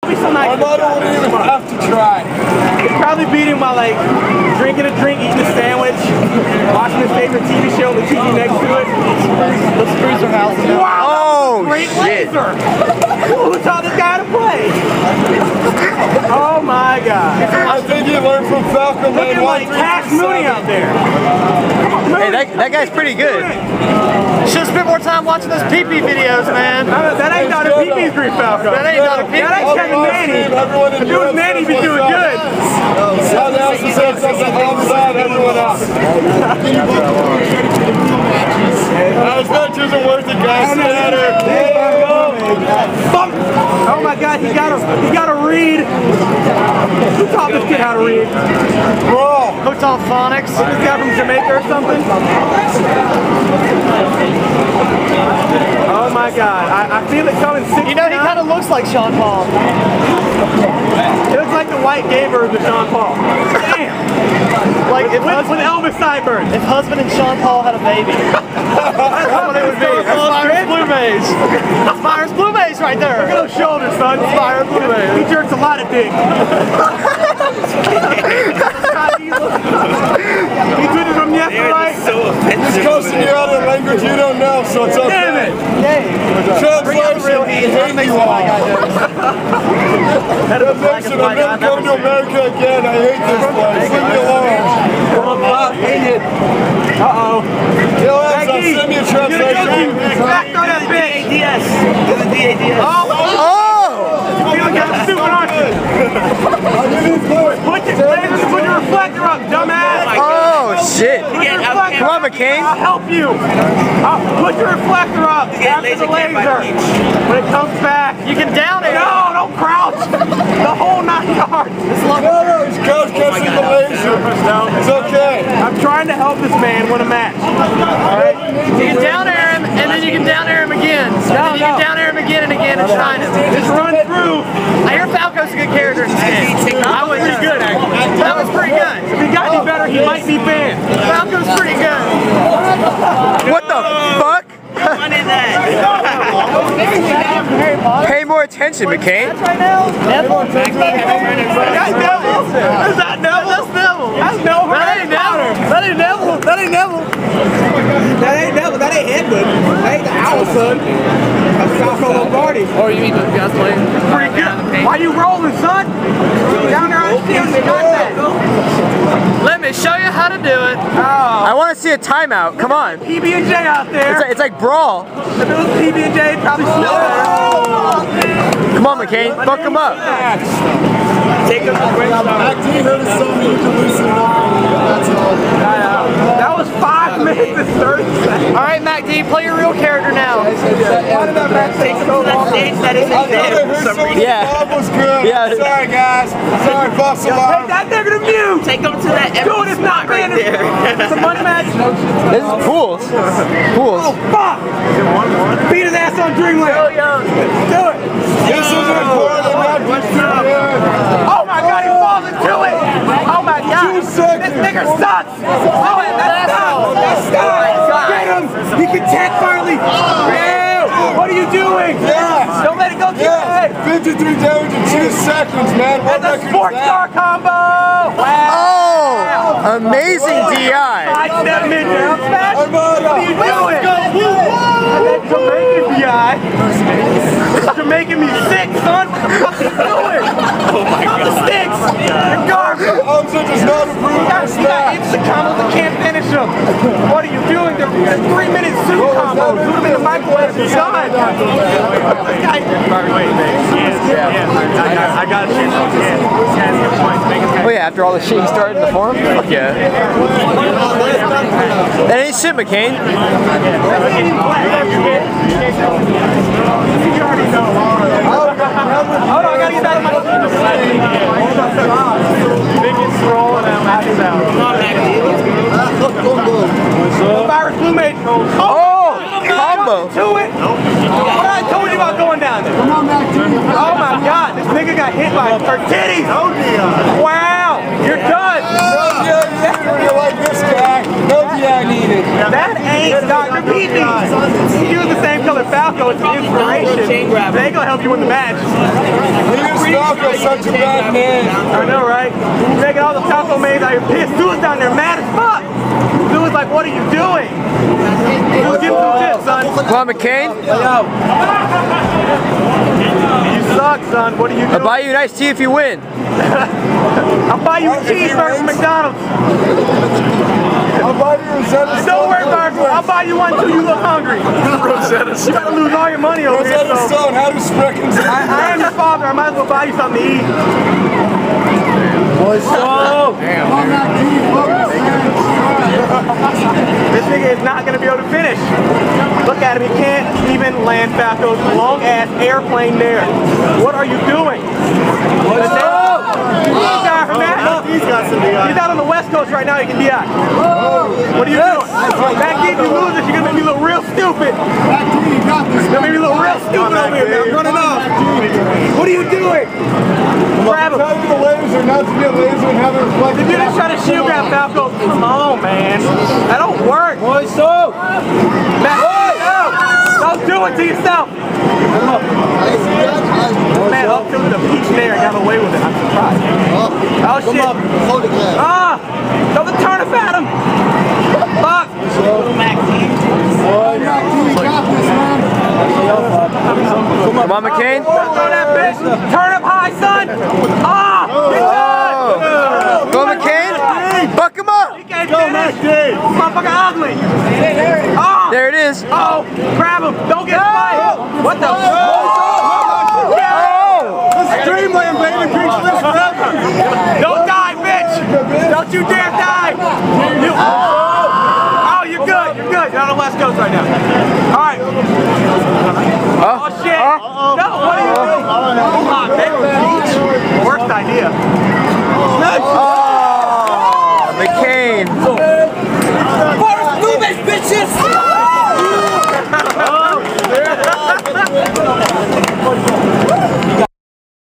be so nice. Armando wouldn't even have to try. He'd probably beat him by like drinking a drink, eating a sandwich, watching his favorite TV show, the TV next to it. Let's cruise our house. Wow, great laser! Who taught this guy to play? Oh my God! I think he learned from Falcon. Looking like Cash Mooney out there. Hey, that guy's pretty good. Should've spent more time watching those pee-pee videos, man. That ain't not a pee-pee Green Falco. That ain't not a pee-pee. That ain't Kevin Manny. If it was Manny, he'd be doing good. Someone else has said something outside everyone else. Those matches are worth it, guys. Oh my God, he got a read. Who taught this kid how to read? Bro, Hotel Phonics. This guy from Jamaica or something? Oh my God, I feel it coming 6. You know, he kind of looks like Sean Paul. It looks like the white gay version of Sean Paul. Damn! Like if with Elvis sideburns. If husband and Sean Paul had a baby. That's what it would be. That's Myers Blue Maze. That's Myers Blue Maze right there. Look at those shoulders, son. That's Myers Blue Maze. He jerks a lot of dick. He tweeted from yesterday. he's coasting you out of a language you don't know, so it's okay. Damn it! Translation, he hates you all. Translation, I'm never coming to America again. I hate this place. Leave me alone. Uh-oh. Yo, I'll send me a translation. Back on that bitch! DADS. Oh! You feel like I'm stupid, aren't you? Put your reflector up, dumbass! Oh shit! Come on, McCain. I'll help you. Put your reflector up after the laser. When it comes back, You can down it. no, don't crouch. The whole 9 yards. No, he's catching the laser. It's okay. I'm trying to help this man win a match. Alright? You can down air him, and then you can down air him again. And then you can down air him again and again and shine him. Just run through. I hear Falco's a good character in this game. That was pretty good, actually. That was pretty good. If he got any better, he might be banned. Falco's pretty good. What the fuck? Pay more attention, McCain. Right now? Neville? Is that Neville? Is that Neville? That's Neville. That's Neville. That ain't Neville. That ain't Neville. That ain't Neville. That ain't Neville. That ain't Edmund. That ain't the owl, son. That's Falco Lombardi. Or you mean the guys playing? Pretty good. Why you rolling, son? Down there on the field, you got that. Let me show you how to do it. Oh. I want to see a timeout. Come on. PB&J out there. It's like brawl. If it was PB&J, it'd probably smell better. Come on, McCain. Fuck him up. Take him to great Mac D heard us something, you can loosen up. That's all. That was 5 minutes and 30 seconds. All right, Mac D, play your real character now. Why did that match take so long? I thought I heard someone Yeah. Bob was good. Yeah. Sorry, guys. Sorry, false Take alarm. that negative view. Take him to that empty Dude, it's not spot right random. there. It's a money match. This is pools. Pools. Oh, fuck. Beat his ass on Dreamland. Do it. This is important. Oh my God, he falls into it. Oh my God. 2 seconds. This nigga sucks. Oh, that sucks. That sucks. Get him. He can tech finally. Yeah. What are you doing? Yeah. Don't let it go to your Yeah. head. 53 damage in 2 seconds, man. What That's a record sports is star that? combo. Wow. Oh, amazing DI. Sidestep mid-down smash. Armando. What are you doing? And that Jamaican DI. You're making me sick, son. What the fuck are you doing? Oh my God. The sticks. You're garbage. Omza does not approve of this You got stat. instant combos that can't finish them. What are you doing? They're 3-minute suit combos. Put them in the microwave and done. This guy. I got a chance. Oh yeah, after all the shit he started in the forum? Fuck yeah. That ain't shit, McCain. You already know. Hold on, I gotta get back to my biggest roll and I'm maxed out. Virus Blue Mage. Oh, combo. To it. What I told you about going down there. Oh my God, this nigga got hit by her titties. Wow, you're done. You like this guy? No DI needed. That ain't Dr. Pee-Pee. He was the same color Falco. It's an inspiration. They gonna help you win the match. He is not such a bad man. I know, right? You're making all the taco maids out. You're pissed. Dude's down there mad as fuck. Dude's like, what are you doing? Dude, give him some tips, son. Come on, McCain. You suck, son. What are you doing? I'll buy you a nice tea if you win. I'll buy you a cheeseburger from McDonald's. I'll buy you Rosetta Stone. Don't worry, Marco. I'll buy you one too. You look hungry. Rosetta Stone. You gotta lose all your money over here. Rosetta So. Stone, how do Spreckens? I am your father. I might as well buy you something to eat. Whoa! This nigga is not gonna be able to finish. Look at him. He can't even land Falco's long ass airplane there. What are you doing? He's out on the West Coast right now. He can be out. What are you doing? Back deep, you lose this. You're gonna make me look real stupid. You're gonna make me look real stupid over here, man. I'm running off. What are you doing? Grab him. Tell you the laser, not to get laser and have it reflect. If you just try to shield grab Falco, come on, man. That don't work. Boy, so. Man, no. Don't do it to yourself. Man, up to the peach there and got away with it. I'm surprised. Oh, shit. Ah! Don't turn it at him. Fuck. Come on, McCain. Throw that bitch. Turn up high, son. Ah! Good. Go, McCain. Buck him up. He can't finish. Motherfucker ugly. Ah! There it is. Oh! Grab him. Don't get fired. What the Dreamland, baby, preach this forever. Don't die, bitch! Don't you dare die! Oh, you're good, you're good. You're on the West Coast right now. Alright. Oh, shit. No, what are you doing? Come on, baby. Worst idea.